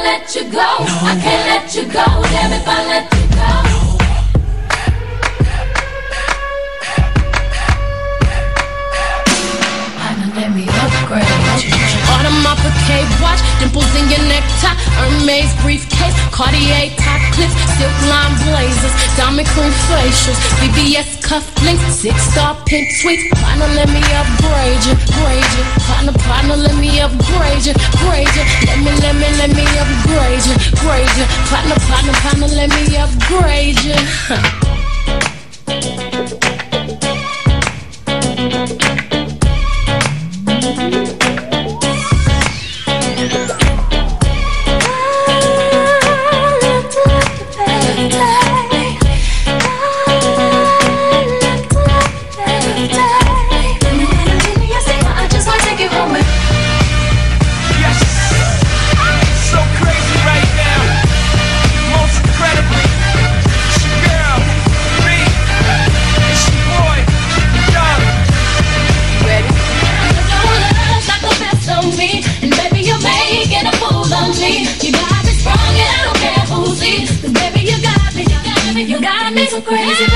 let you go. I can't let you go. Damn if I let you go. Let me upgrade. Audemars Piguet watch, dimples in your necktie, Hermes briefcase, Cartier top clips, silk line blazers, diamond cream facials, VVS cufflinks, 6-star pink suites. Partner, let me upgrade you, grade you. Partner, let me upgrade you, grade you. Let me upgrade you, grade you. Partner, let me upgrade you. So crazy.